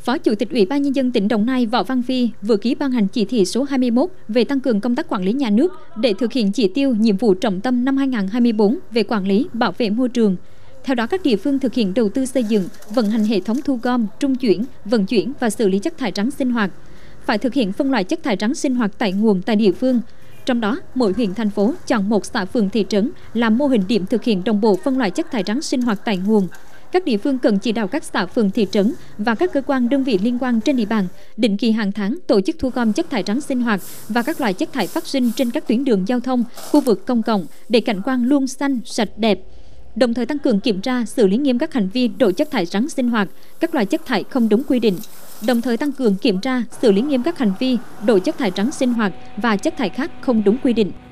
Phó Chủ tịch Ủy ban Nhân dân tỉnh Đồng Nai Võ Văn Phi vừa ký ban hành chỉ thị số 21 về tăng cường công tác quản lý nhà nước để thực hiện chỉ tiêu nhiệm vụ trọng tâm năm 2024 về quản lý, bảo vệ môi trường. Theo đó, các địa phương thực hiện đầu tư xây dựng, vận hành hệ thống thu gom, trung chuyển, vận chuyển và xử lý chất thải rắn sinh hoạt. Phải thực hiện phân loại chất thải rắn sinh hoạt tại nguồn tại địa phương. Trong đó, mỗi huyện, thành phố chọn một xã phường thị trấn làm mô hình điểm thực hiện đồng bộ phân loại chất thải rắn sinh hoạt tại nguồn. Các địa phương cần chỉ đạo các xã phường thị trấn và các cơ quan đơn vị liên quan trên địa bàn định kỳ hàng tháng tổ chức thu gom chất thải rắn sinh hoạt và các loại chất thải phát sinh trên các tuyến đường giao thông, khu vực công cộng để cảnh quan luôn xanh, sạch, đẹp. Đồng thời tăng cường kiểm tra, xử lý nghiêm các hành vi đổ chất thải rắn sinh hoạt, các loại chất thải không đúng quy định. Đồng thời tăng cường kiểm tra, xử lý nghiêm các hành vi đổ chất thải rắn sinh hoạt và chất thải khác không đúng quy định.